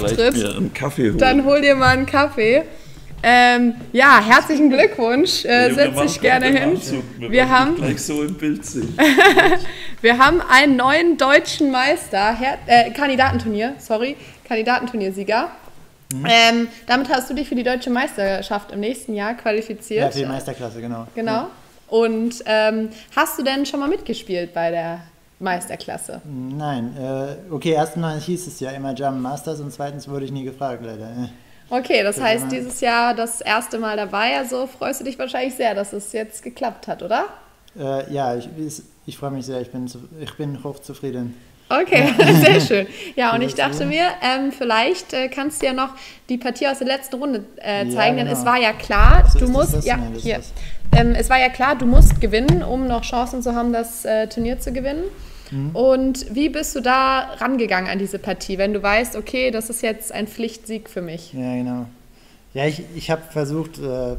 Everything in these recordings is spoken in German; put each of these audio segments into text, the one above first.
auftritt, mir einen Kaffee holen. Dann hol dir mal einen Kaffee. Ja, herzlichen Glückwunsch. Setz dich gerne hin. Wir haben gleich so im Bild sehen. Wir haben einen neuen deutschen Meister, Kandidatenturniersieger. Damit hast du dich für die deutsche Meisterschaft im nächsten Jahr qualifiziert. Ja, für die Meisterklasse, genau. Genau. Und hast du denn schon mal mitgespielt bei der Meisterklasse? Nein. Okay, erstmal hieß es ja immer German Masters und zweitens wurde ich nie gefragt, leider. Okay, das heißt, dieses Jahr das erste Mal dabei, also freust du dich wahrscheinlich sehr, dass es jetzt geklappt hat, oder? Ja, ich freue mich sehr, ich bin hochzufrieden. Okay, sehr schön. Ja, und ich dachte mir, vielleicht kannst du ja noch die Partie aus der letzten Runde zeigen, ja, genau. Denn es war ja klar, du musst, es war ja klar, du musst gewinnen, um noch Chancen zu haben, das Turnier zu gewinnen. Und wie bist du da rangegangen an diese Partie, wenn du weißt, okay, das ist jetzt ein Pflichtsieg für mich? Ja, genau. Ja, ich habe versucht,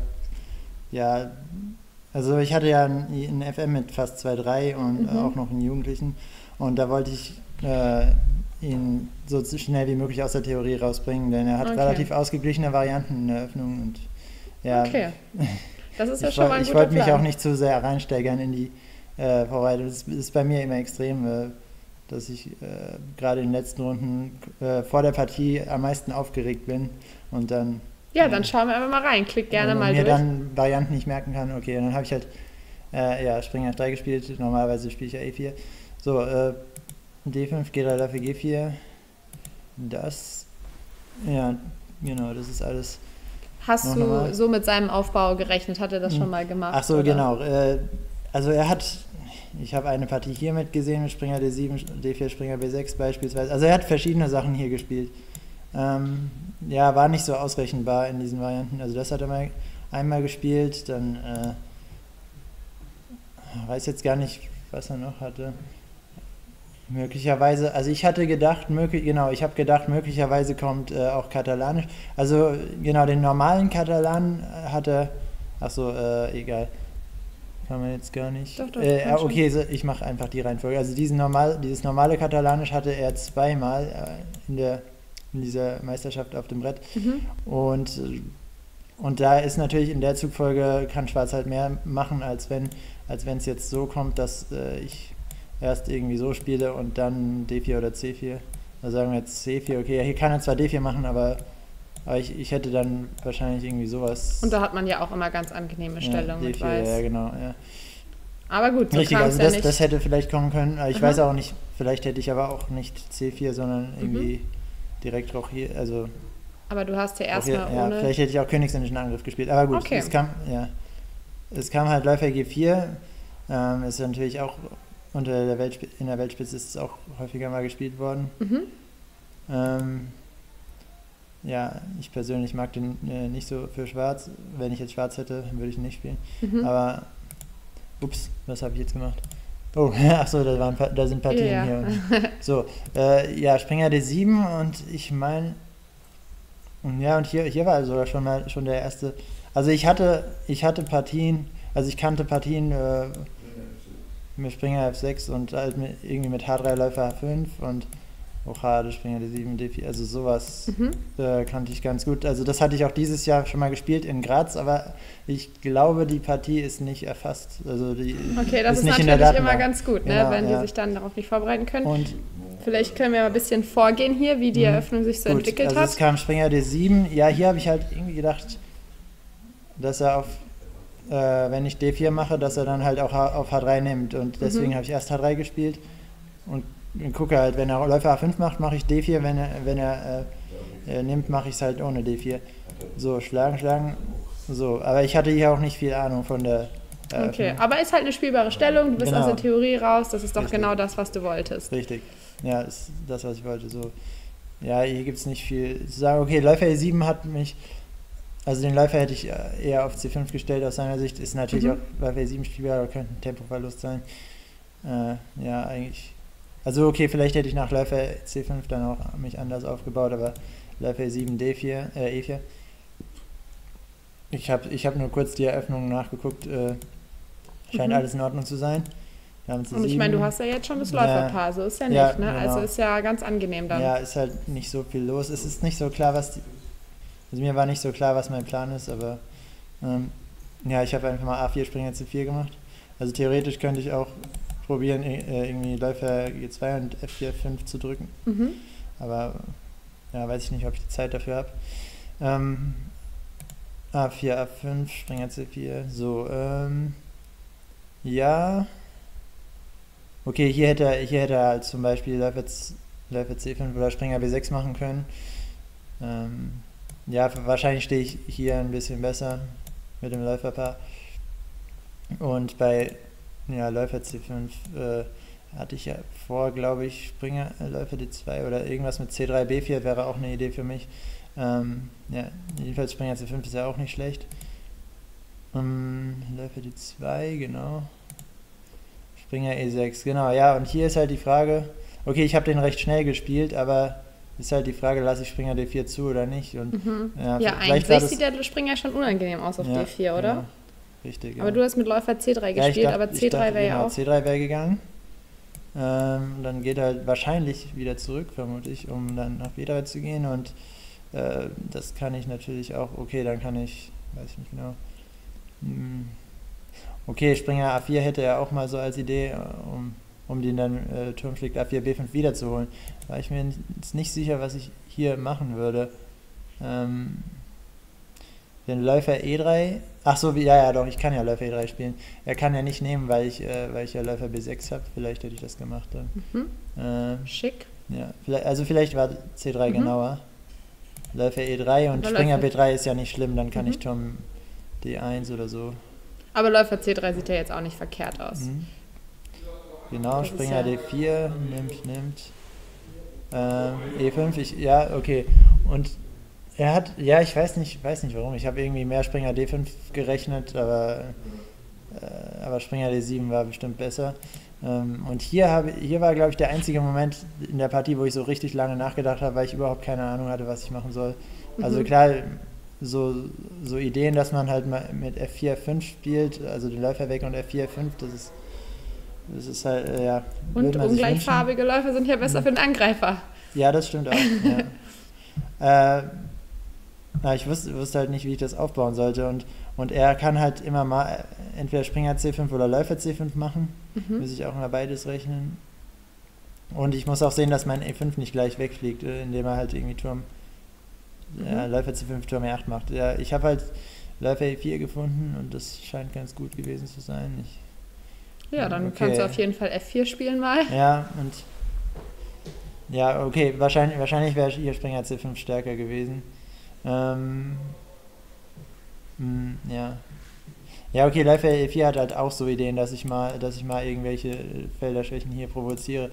also ich hatte ja einen FM mit fast 2,3 und auch noch einen Jugendlichen und da wollte ich ihn so schnell wie möglich aus der Theorie rausbringen, denn er hat relativ ausgeglichene Varianten in der Öffnung und ja. Okay. Das ist ja schon mal ein guter Ich wollte mich auch nicht zu sehr reinsteigern in die Vorbereitung. Das ist bei mir immer extrem, dass ich gerade in den letzten Runden vor der Partie am meisten aufgeregt bin und dann... Ja, dann schauen wir einfach mal rein. Klick gerne mal durch. Wenn mir dann Varianten nicht merken kann, okay, dann habe ich halt Springer F3 gespielt. Normalerweise spiele ich ja E4. So, D5, G3 dafür G4. Das, ja, genau, das ist alles. Hast du so mit seinem Aufbau gerechnet? Hat er das schon mal gemacht? Ach so, oder? Genau. Also ich habe eine Partie hier mitgesehen mit Springer D7, D4, Springer B6 beispielsweise. Also er hat verschiedene Sachen hier gespielt. War nicht so ausrechenbar in diesen Varianten. Also das hat er einmal gespielt, dann weiß jetzt gar nicht, was er noch hatte. Möglicherweise, also ich hatte gedacht, möglicherweise kommt auch Katalanisch. Also genau, den normalen Katalan hat er, egal. Kann man jetzt gar nicht. Doch, okay, ich mache einfach die Reihenfolge. Also dieses normale Katalanisch hatte er zweimal in dieser Meisterschaft auf dem Brett. Und da ist natürlich in der Zugfolge, kann Schwarz halt mehr machen, als wenn es jetzt so kommt, dass ich erst irgendwie so spiele und dann D4 oder C4. Also sagen wir jetzt C4, okay, hier kann er zwar D4 machen, aber ich hätte dann wahrscheinlich irgendwie sowas. Und da hat man ja auch immer ganz angenehme Stellungen D4, mit Weiß. Ja, genau, ja. Aber gut, so richtig, also ja nicht. Das hätte vielleicht kommen können. Ich weiß auch nicht, vielleicht hätte ich aber auch nicht C4, sondern irgendwie direkt auch hier, also... Aber du hast ja erstmal ohne... Ja, vielleicht hätte ich auch königshändischen Angriff gespielt. Aber gut, okay. Es kam halt Läufer G4. Ist natürlich auch in der Weltspitze ist es auch häufiger mal gespielt worden. Ich persönlich mag den nicht so für Schwarz. Wenn ich jetzt Schwarz hätte, würde ich ihn nicht spielen. Aber, ups, was habe ich jetzt gemacht? Oh, achso, da sind Partien hier. So, Springer D7 und ich meine, ja, und hier war sogar schon der erste, also ich kannte Partien mit Springer F6 und halt irgendwie mit H3 Läufer H5 und Rochade, Springer D7, D4, also sowas kannte ich ganz gut. Also das hatte ich auch dieses Jahr schon mal gespielt in Graz, aber ich glaube, die Partie ist nicht erfasst. Also okay, das ist nicht natürlich immer ganz gut, ne, genau, wenn die sich dann darauf nicht vorbereiten können. Und vielleicht können wir mal ein bisschen vorgehen hier, wie die Eröffnung sich so entwickelt hat. Also es kam Springer D7. Ja, hier habe ich halt irgendwie gedacht, dass er wenn ich D4 mache, dass er dann halt auch auf H3 nimmt. Und deswegen habe ich erst H3 gespielt und gucke halt, wenn er Läufer A5 macht, mache ich D4, wenn er nimmt, mache ich es halt ohne D4. So, schlagen. So, aber ich hatte hier auch nicht viel Ahnung von der Okay, aber ist halt eine spielbare Stellung, du bist aus der Theorie raus, das ist doch genau das, was du wolltest. Richtig, ja, ist das, was ich wollte. So. Ja, hier gibt es nicht viel zu sagen. Okay, Läufer E7 hat mich, also den Läufer hätte ich eher auf C5 gestellt aus seiner Sicht, ist natürlich auch Läufer E7 spielbar, aber könnte ein Tempoverlust sein. Ja, eigentlich, also okay, vielleicht hätte ich nach Läufer C5 dann auch mich anders aufgebaut, aber Läufer E7, D4, E4. Ich hab nur kurz die Eröffnung nachgeguckt, scheint alles in Ordnung zu sein. Und ich meine, du hast ja jetzt schon das Läuferpaar, so ist ja nicht, ne? Genau. Also ist ja ganz angenehm dann. Ja, ist halt nicht so viel los. Es ist nicht so klar, also mir war nicht so klar, was mein Plan ist, aber ja, ich habe einfach mal A4 Springer C4 gemacht. Also theoretisch könnte ich auch probieren, irgendwie Läufer G2 und F4, F5 zu drücken. Aber ja, weiß ich nicht, ob ich die Zeit dafür habe. A4, A5, Springer C4, so, ja. Okay, hier hätte er halt zum Beispiel Läufer C5 oder Springer B6 machen können. Ja, wahrscheinlich stehe ich hier ein bisschen besser mit dem Läuferpaar. Und bei Läufer C5 hatte ich ja vor, glaube ich, Springer Läufer D2 oder irgendwas mit C3 B4 wäre auch eine Idee für mich. Ja, jedenfalls Springer C5 ist ja auch nicht schlecht. Läufer D2, genau. Springer E6, genau, ja, und hier ist halt die Frage, okay, ich habe den recht schnell gespielt, aber ist halt die Frage, lasse ich Springer D4 zu oder nicht? Und, ja, eigentlich sieht der Springer schon unangenehm aus auf D4, oder? Ja, richtig, aber du hast mit Läufer C3 gespielt, aber C3 wäre ja auch... C3 wäre gegangen. Dann geht er halt wahrscheinlich wieder zurück, vermute ich, um dann nach B3 zu gehen und das kann ich natürlich auch, okay, dann kann ich, weiß ich nicht genau, okay, Springer A4 hätte er auch mal so als Idee, um den dann Turm schlägt A4, B5 wiederzuholen. War ich mir jetzt nicht sicher, was ich hier machen würde. Den Läufer E3, ach so, ja doch, ich kann ja Läufer E3 spielen. Er kann ja nicht nehmen, weil ich ja Läufer B6 habe. Vielleicht hätte ich das gemacht dann. Schick. Ja, vielleicht war C3 genauer. Läufer E3 und Springer B3 ist ja nicht schlimm, dann kann ich Turm D1 oder so. Aber Läufer C3 sieht ja jetzt auch nicht verkehrt aus. Genau, das Springer D4, nimmt. E5, okay. Und er hat, ja, ich weiß nicht warum, ich habe irgendwie mehr Springer D5 gerechnet, aber Springer D7 war bestimmt besser. Und hier war, glaube ich, der einzige Moment in der Partie, wo ich so richtig lange nachgedacht habe, weil ich überhaupt keine Ahnung hatte, was ich machen soll. Also klar, so Ideen, dass man halt mal mit F4, F5 spielt, also den Läufer weg und F4, F5, das ist halt, ja. Und ungleichfarbige Läufer sind ja besser für den Angreifer. Ja, das stimmt auch, ja. Ich wusste halt nicht, wie ich das aufbauen sollte und er kann halt immer mal entweder Springer C5 oder Läufer C5 machen, muss ich auch immer beides rechnen. Und ich muss auch sehen, dass mein E5 nicht gleich wegfliegt, indem er halt irgendwie Turm Läufer C5, Turm E8 macht. Ja, ich habe halt Läufer E4 gefunden und das scheint ganz gut gewesen zu sein. Dann kannst du auf jeden Fall F4 spielen mal. Ja, okay, wahrscheinlich wäre hier Springer C5 stärker gewesen. Ja, okay, Läufer E4 hat halt auch so Ideen, dass ich mal irgendwelche Felderschwächen hier provoziere.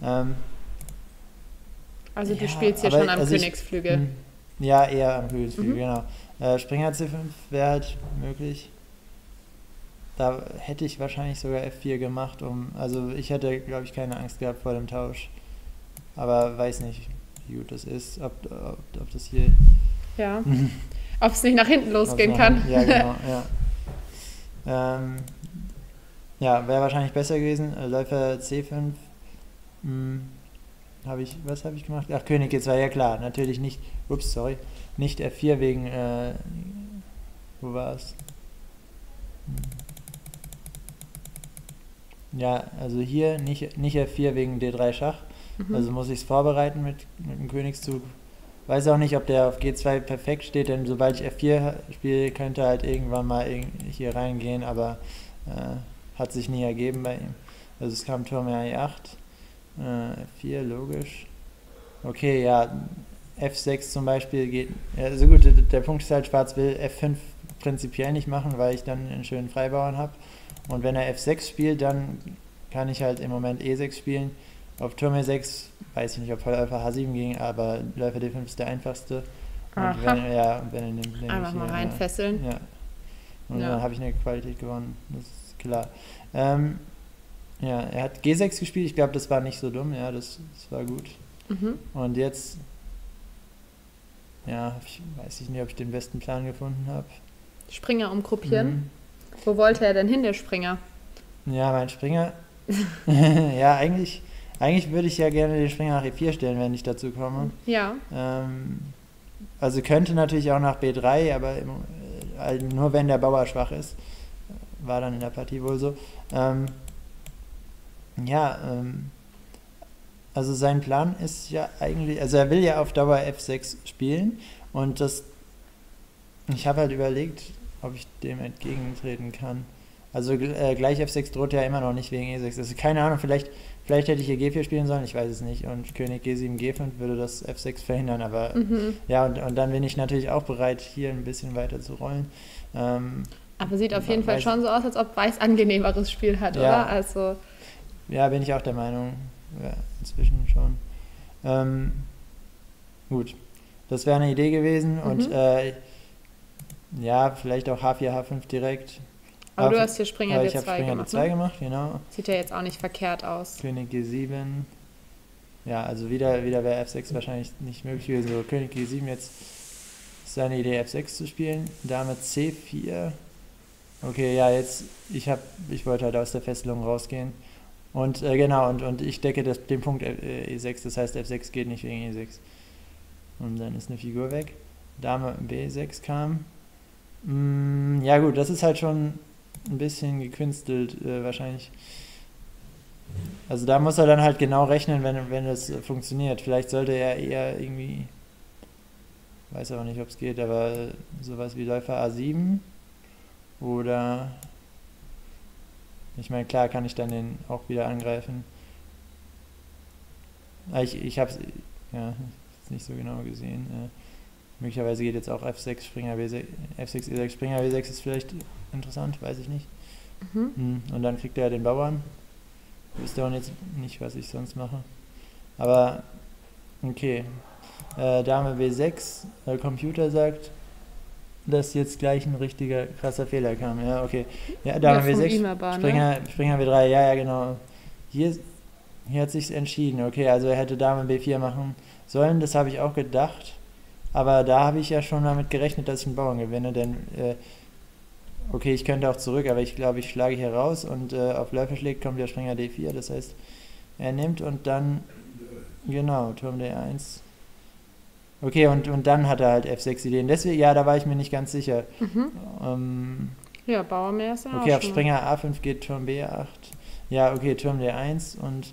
Also du spielst hier schon am Königsflügel. Ja, eher am Königsflügel, genau. Springer C5 wäre halt möglich. Da hätte ich wahrscheinlich sogar F4 gemacht, also ich hätte, glaube ich, keine Angst gehabt vor dem Tausch. Aber weiß nicht, wie gut das ist, ob das hier... Ja, ob es nicht nach hinten losgehen kann. Ja, genau, ja. Wäre wahrscheinlich besser gewesen. Läufer C5. Was habe ich gemacht? Ach, König G2, ja klar, natürlich nicht. Nicht F4 wegen. Wo war es? Ja, also hier nicht F4 wegen D3 Schach. Also muss ich es vorbereiten mit dem Königszug. Weiß auch nicht, ob der auf G2 perfekt steht, denn sobald ich F4 spiele, könnte halt irgendwann mal hier reingehen, aber hat sich nie ergeben bei ihm. Also es kam Turm E8, F4, logisch. Okay, ja, F6 zum Beispiel geht, also gut, der Punkt ist halt, Schwarz will F5 prinzipiell nicht machen, weil ich dann einen schönen Freibauern habe. Und wenn er F6 spielt, dann kann ich halt im Moment E6 spielen. Auf Turm E6 weiß ich nicht, ob Läufer H7 ging, aber Läufer D5 ist der einfachste. Und wenn er nimmt, einfach mal reinfesseln. Ja. Und dann habe ich eine Qualität gewonnen, das ist klar. Er hat G6 gespielt, ich glaube, das war nicht so dumm, ja, das war gut. Und jetzt, weiß ich nicht, ob ich den besten Plan gefunden habe. Springer umgruppieren. Wo wollte er denn hin, der Springer? Ja, mein Springer. Ja, eigentlich würde ich ja gerne den Springer nach E4 stellen, wenn ich dazu komme. Ja. Also könnte natürlich auch nach B3, aber nur wenn der Bauer schwach ist. War dann in der Partie wohl so. Also sein Plan ist ja eigentlich, also er will ja auf Dauer F6 spielen und ich habe halt überlegt, ob ich dem entgegentreten kann. Also gleich F6 droht ja immer noch nicht wegen E6. Also keine Ahnung, vielleicht hätte ich hier G4 spielen sollen, ich weiß es nicht. Und König G7, G5 würde das F6 verhindern. Aber ja, und dann bin ich natürlich auch bereit, hier ein bisschen weiter zu rollen. Aber sieht auf jeden Fall schon so aus, als ob Weiß angenehmeres Spiel hat, oder? Also ja, bin ich auch der Meinung. Ja, inzwischen schon. Gut, das wäre eine Idee gewesen. Und ja, vielleicht auch H4, H5 direkt. Aber du hast hier Springer D2 ich habe Springer gemacht, D2 gemacht, genau. Sieht ja jetzt auch nicht verkehrt aus. König G7. Ja, also wieder wäre F6 wahrscheinlich nicht möglich gewesen. So, König G7, jetzt ist seine Idee F6 zu spielen. Dame C4. Okay, ja, jetzt, ich wollte halt aus der Fesselung rausgehen. Und genau, und ich decke den Punkt E6, das heißt F6 geht nicht wegen E6. Und dann ist eine Figur weg. Dame B6 kam. Ja gut, das ist halt schon ein bisschen gekünstelt wahrscheinlich. Also da muss er dann halt genau rechnen, wenn es funktioniert. Vielleicht sollte er eher irgendwie, weiß aber nicht, ob es geht, aber sowas wie Läufer A7 oder, ich meine, klar kann ich dann den auch wieder angreifen. Ich habe es nicht so genau gesehen. Möglicherweise geht jetzt auch F6, Springer W6, F6, E6, Springer W6 ist vielleicht interessant, weiß ich nicht. Und dann kriegt er den Bauern. Ich wüsste auch jetzt nicht, was ich sonst mache. Aber, okay. Dame W6, Computer sagt, dass jetzt gleich ein richtiger krasser Fehler kam. Ja, okay. Ja, Dame W6, aber, Springer W3, ja, genau. Hier hat sich's entschieden. Okay, also er hätte Dame B4 machen sollen, das habe ich auch gedacht. Aber da habe ich ja schon damit gerechnet, dass ich einen Bauern gewinne, denn okay, ich könnte auch zurück, aber ich glaube, ich schlage hier raus und auf Läufer schlägt, kommt der Springer D4, das heißt, er nimmt und dann, genau, Turm D1. Okay, und dann hat er halt F6 Ideen. Deswegen, ja, da war ich mir nicht ganz sicher. Ja, Bauer mehr ist ja okay, auch auf Springer A5 geht Turm B8. Ja, okay, Turm D1 und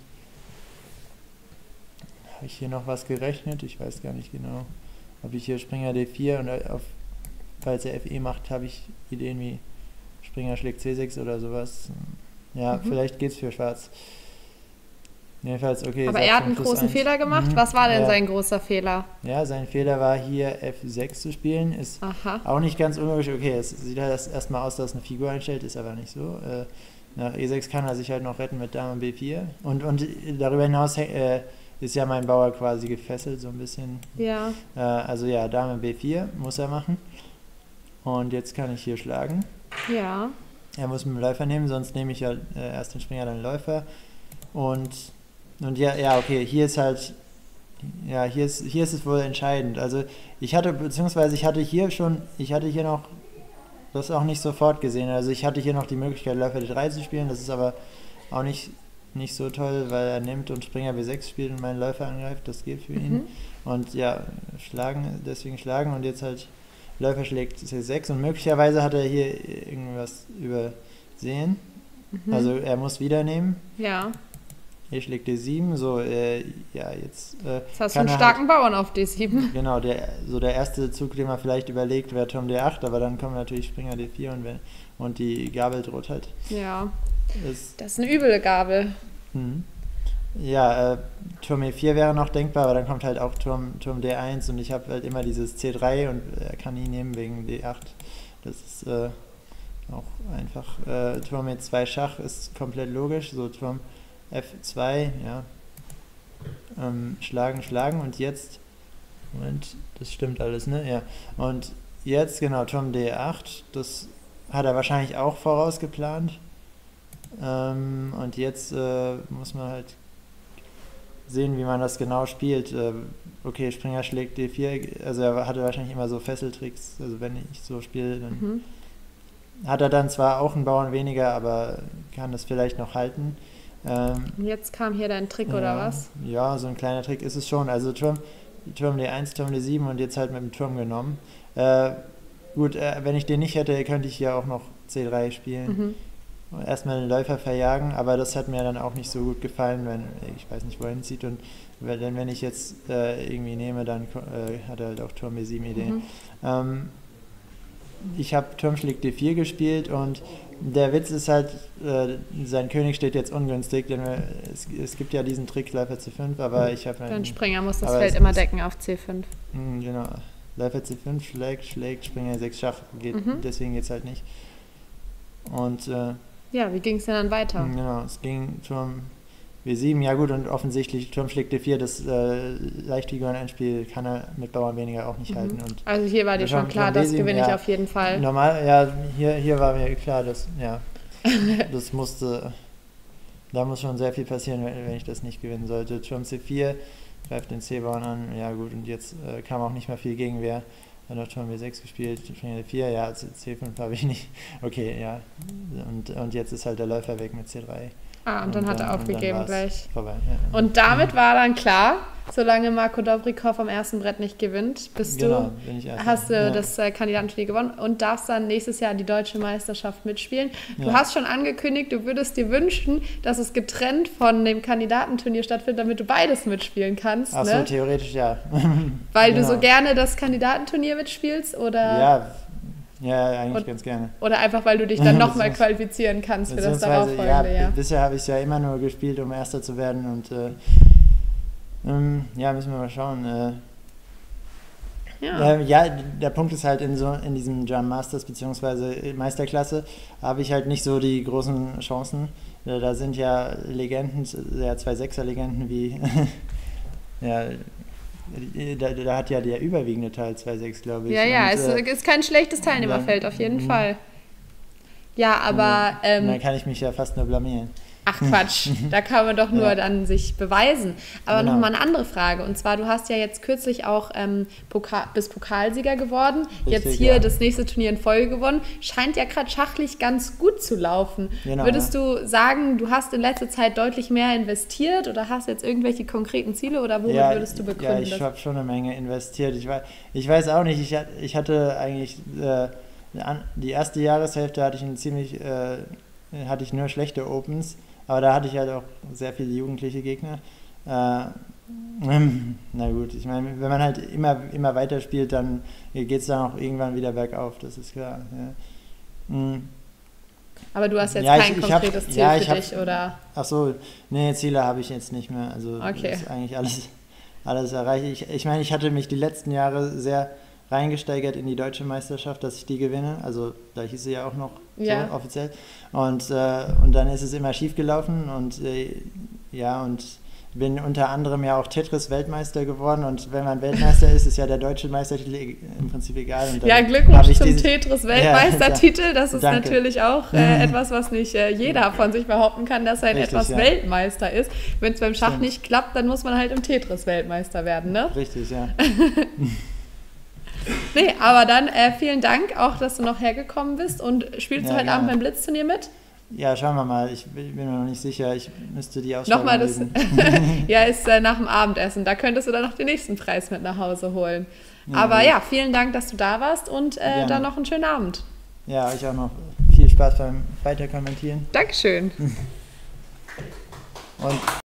habe ich hier noch was gerechnet? Ich weiß gar nicht genau. Habe ich hier Springer D4 und falls er FE macht, habe ich Ideen wie Springer schlägt C6 oder sowas. Ja, vielleicht geht's für Schwarz. Jedenfalls, okay. Aber er hat einen großen Fehler gemacht. Was war denn sein großer Fehler? Ja, sein Fehler war hier F6 zu spielen. Ist auch nicht ganz unlogisch. Okay, es sieht halt erstmal aus, dass eine Figur einstellt, ist aber nicht so. Nach E6 kann er sich halt noch retten mit Dame B4. Und darüber hinaus ist ja mein Bauer quasi gefesselt, so ein bisschen. Ja. Also ja, Dame B4 muss er machen. Und jetzt kann ich hier schlagen. Ja. Er muss mit dem Läufer nehmen, sonst nehme ich ja erst den Springer, dann den Läufer. Und ja, okay, hier ist halt, ja, hier ist es wohl entscheidend. Also ich hatte hier noch das auch nicht sofort gesehen. Also ich hatte hier noch die Möglichkeit, Läufer D3 zu spielen, das ist aber auch nicht so toll, weil er nimmt und Springer B6 spielt und meinen Läufer angreift, das geht für ihn. Und ja, deswegen schlagen und jetzt halt Läufer schlägt C6 und möglicherweise hat er hier irgendwas übersehen. Also er muss wieder nehmen. Ja. Hier schlägt D7, so, ja, jetzt jetzt hast du einen starken Bauern auf D7. Genau, der erste Zug, den man vielleicht überlegt, wäre Turm D8, aber dann kommt natürlich Springer D4 und die Gabel droht halt. Ja, das ist eine üble Gabel. Ja, Turm E4 wäre noch denkbar, aber dann kommt halt auch Turm D1 und ich habe halt immer dieses C3 und er kann ihn nehmen wegen D8. Das ist auch einfach. Turm E2 Schach ist komplett logisch, so Turm F2, ja. Schlagen und jetzt, Moment, das stimmt alles, ne? Ja. Und jetzt, genau, Turm D8, das hat er wahrscheinlich auch vorausgeplant. Und jetzt muss man halt sehen, wie man das genau spielt. Okay, Springer schlägt D4, also er hatte wahrscheinlich immer so Fesseltricks, also wenn ich so spiele, dann hat er dann zwar auch einen Bauern weniger, aber kann das vielleicht noch halten. Jetzt kam hier dein Trick, oder was? Ja, so ein kleiner Trick ist es schon. Also Turm D1, Turm D7 und jetzt halt mit dem Turm genommen. Gut, wenn ich den nicht hätte, könnte ich ja auch noch C3 spielen. Erstmal den Läufer verjagen, aber das hat mir dann auch nicht so gut gefallen, wenn ich weiß nicht, wohin zieht. Und wenn ich jetzt irgendwie nehme, dann hat er halt auch Turm B7 Idee. Ich habe Turm schlägt D4 gespielt und der Witz ist halt, sein König steht jetzt ungünstig, denn es gibt ja diesen Trick Läufer C5, aber ich habe... Dein Springer muss das Feld immer decken auf C5. Genau. Läufer C5 schlägt, Springer 6 Schach, deswegen geht es halt nicht. Und ja, wie ging es denn dann weiter? Genau, es ging Turm B7, ja gut, und offensichtlich Turm schlägt D4, das Leichtfiguren-Endspiel kann er mit Bauern weniger auch nicht halten. Und also hier war dir schon klar, das gewinne ich auf jeden Fall. Normal, ja, hier war mir klar, dass, ja, das musste, da muss schon sehr viel passieren, wenn ich das nicht gewinnen sollte. Turm C4, greift den C-Bauern an, ja gut, und jetzt kam auch nicht mehr viel Gegenwehr. Dann hat Turm B6 gespielt, Springer D4, ja, C5 habe ich nicht. Okay, ja. Und jetzt ist halt der Läufer weg mit C3. Und dann hat er aufgegeben gleich. Vorbei, ja. Und damit war dann klar, solange Marco Dobrikov am ersten Brett nicht gewinnt, hast du das Kandidatenturnier gewonnen und darfst dann nächstes Jahr die Deutsche Meisterschaft mitspielen. Du hast schon angekündigt, du würdest dir wünschen, dass es getrennt von dem Kandidatenturnier stattfindet, damit du beides mitspielen kannst. Ach so, theoretisch ja. Weil du so gerne das Kandidatenturnier mitspielst, oder? Ja, eigentlich ganz gerne. Oder einfach, weil du dich dann nochmal qualifizieren kannst für das darauffolgende Jahr. Bisher habe ich es ja immer nur gespielt, um Erster zu werden und ja, müssen wir mal schauen. Der Punkt ist halt in diesem Jam Masters bzw. Meisterklasse habe ich halt nicht so die großen Chancen. Da sind ja Legenden, zwei Sechser-Legenden wie ja, da hat ja der überwiegende Teil 2,6, glaube ich. Ja, es ist kein schlechtes Teilnehmerfeld, auf jeden Fall. Ja, aber... dann kann ich mich ja fast nur blamieren. Ach Quatsch, da kann man doch nur dann sich beweisen. Aber nochmal eine andere Frage. Und zwar, du hast ja jetzt kürzlich auch bist Pokalsieger geworden. Richtig, jetzt hier das nächste Turnier in Folge gewonnen. Scheint ja gerade schachlich ganz gut zu laufen. Genau, würdest du sagen, du hast in letzter Zeit deutlich mehr investiert oder hast jetzt irgendwelche konkreten Ziele oder womit würdest du begründen? Ja, ich habe schon eine Menge investiert. Ich weiß auch nicht, ich hatte eigentlich die erste Jahreshälfte hatte ich nur schlechte Opens. Aber da hatte ich halt auch sehr viele jugendliche Gegner. Na gut, ich meine, wenn man halt immer weiter spielt, dann geht es dann auch irgendwann wieder bergauf, das ist klar. Ja. Aber du hast jetzt kein konkretes Ziel für dich, oder? Ach so, nee, Ziele habe ich jetzt nicht mehr. Also das ist eigentlich alles erreicht. Ich meine, ich hatte mich die letzten Jahre sehr reingesteigert in die Deutsche Meisterschaft, dass ich die gewinne. Also da hieß sie ja auch noch so offiziell. Und dann ist es immer schief gelaufen und und bin unter anderem ja auch Tetris-Weltmeister geworden und wenn man Weltmeister ist ja der deutsche Meistertitel im Prinzip egal. Und ja, Glückwunsch zum Tetris-Weltmeistertitel. Das ist natürlich auch etwas, was nicht jeder von sich behaupten kann, dass er in etwas Weltmeister ist. Wenn es beim Schach nicht klappt, dann muss man halt im Tetris-Weltmeister werden, ne? Richtig, ja. Nee, aber dann vielen Dank auch, dass du noch hergekommen bist und spielst du heute Abend beim Blitzturnier mit? Ja, schauen wir mal. Ich bin mir noch nicht sicher. Ich müsste die Ausschreibung nochmal lesen. Ja, ist nach dem Abendessen. Da könntest du dann noch den nächsten Preis mit nach Hause holen. Ja, aber vielen Dank, dass du da warst und dann noch einen schönen Abend. Ja, euch auch noch viel Spaß beim Weiterkommentieren. Dankeschön. Und